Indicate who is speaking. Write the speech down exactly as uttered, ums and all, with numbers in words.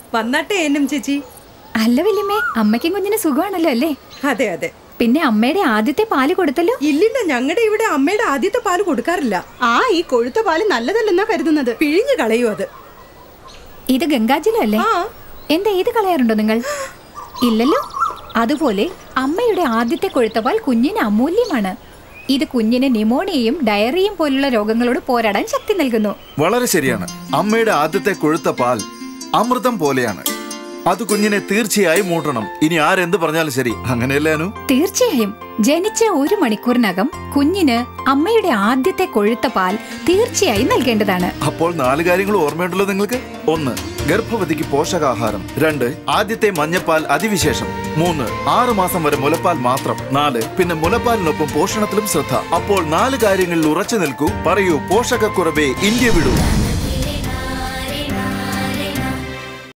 Speaker 1: വന്നാട്ടെ എന്നും ചേച്ചി.
Speaker 2: അല്ല വല്യമ്മേ, അമ്മയ്ക്കും കുഞ്ഞിന് സുഖമാണല്ലോ അല്ലേ?
Speaker 1: അതെ അതെ.
Speaker 2: പിന്നെ അമ്മയുടെ ആദ്യത്തെ പാല് കൊടുത്തല്ലോ?
Speaker 1: ഇല്ലില്ല, ഞങ്ങളുടെ ഇവിടെ അമ്മയുടെ ആദ്യത്തെ പാല് കൊടുക്കാറില്ല.
Speaker 3: ആ ഈ കൊഴുത്ത പാല് നല്ലതല്ലെന്നാ കരുതുന്നത്.
Speaker 1: പിഴിഞ്ഞു കളയൂ അത്.
Speaker 2: ഇത് ഗംഗാജലം അല്ലേ? എന്താ ഇത് കളയാറുണ്ടോ നിങ്ങൾ? ഇല്ലല്ലോ. അതുപോലെ അമ്മയുടെ ആദ്യത്തെ കൊഴുത്ത പാൽ കുഞ്ഞിന് അമൂല്യമാണ്. ഇത് കുഞ്ഞിന് ന്യൂമോണിയയും ഡയറിയയും പോലുള്ള രോഗങ്ങളോട് പോരാടാൻ ശക്തി നൽകുന്നു.
Speaker 4: വളരെ ശരിയാണ്. അമ്മയുടെ ആദ്യത്തെ കൊഴുത്ത പാൽ അമൃതം പോലെയാണ്. അത് കുഞ്ഞിനെ തീർച്ചയായും മൂട്ടണം. ഇനി ആരെന്ത് പറഞ്ഞാലും ശരി, അങ്ങനെയല്ലേ അനു?
Speaker 2: തീർച്ചയായും. ജനിച്ച ഒരു മണിക്കൂറിനകം കുഞ്ഞിന് അമ്മയുടെ ആദ്യത്തെ കൊഴുത്ത പാൽ തീർച്ചയായും നൽകേണ്ടതാണ്.
Speaker 4: അപ്പോൾ നാല് കാര്യങ്ങൾ ഓർമ്മയുണ്ടല്ലോ നിങ്ങൾക്ക്. ഒന്ന്, ഗർഭവതിക്ക് പോഷകാഹാരം. രണ്ട്, ആദ്യത്തെ മഞ്ഞപ്പാൽ അതിവിശേഷം. മൂന്ന്, ആറു മാസം വരെ മുലപ്പാൽ മാത്രം. നാല്, പിന്നെ മുലപ്പാലിനൊപ്പം പോഷണത്തിലും ശ്രദ്ധ. അപ്പോൾ നാല് കാര്യങ്ങളിൽ ഉറച്ചു നിൽക്കൂ. പറയൂ, പോഷകക്കുറവേ ഇന്ത്യ വിടൂ.